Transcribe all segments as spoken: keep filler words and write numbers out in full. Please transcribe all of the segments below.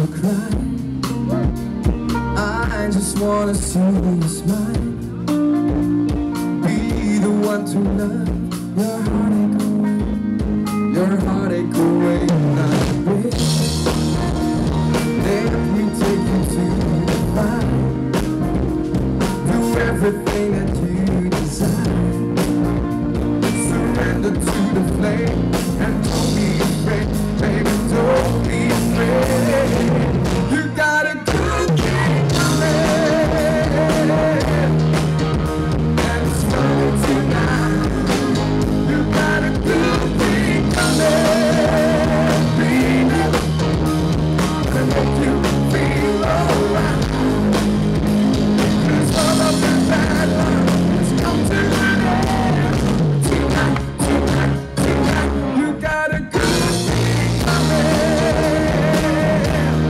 wanna cry. I just wanna see you smile. Be the one to love your heartache away, your heartache away. Not wish. Let me take you to the fire. Do everything that you desire. Surrender to the flame and don't be afraid, baby, don't be afraid. You got a good thing coming, and it's coming tonight. You got a good thing coming, baby, gonna make you feel alright. 'Cause all of the bad luck has come to an end. Tonight, tonight, tonight, you got a good thing coming.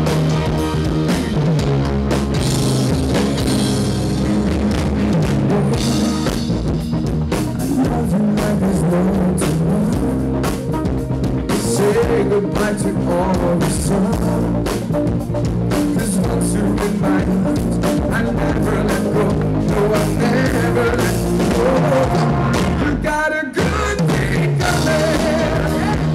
I love you like there's no tomorrow. Say goodbye to all the sorrow. 'Cause once you're in my arms, I never let go. No, I never let go. You got a good thing coming,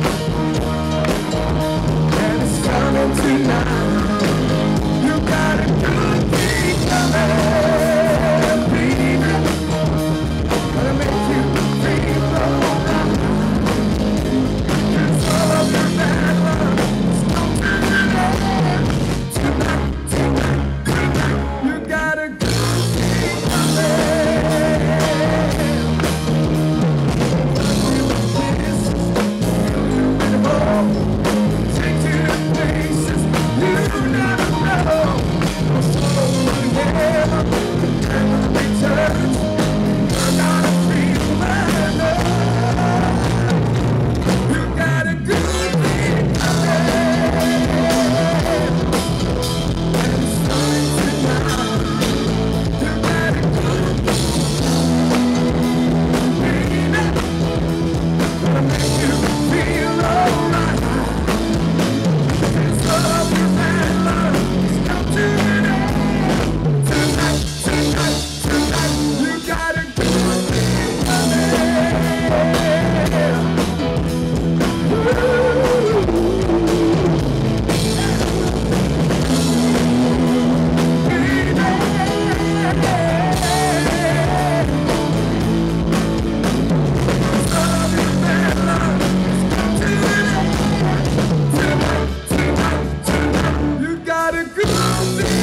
and it's coming tonight. You got a good thing coming, baby. Gonna make you feel alright. 'Cause all of your bad luck is coming tonight. Tonight, tonight, tonight. You got a good thing coming. Take you to places you never know. So yeah, and return. You're gonna feel my love. You got a good thing coming, and it's starting tonight. You got a good thing, baby. Gonna make you feel alright. 'Cause all of your bad luck has come to an end. Tonight, tonight, tonight, you got a good thing coming. You got a good thing.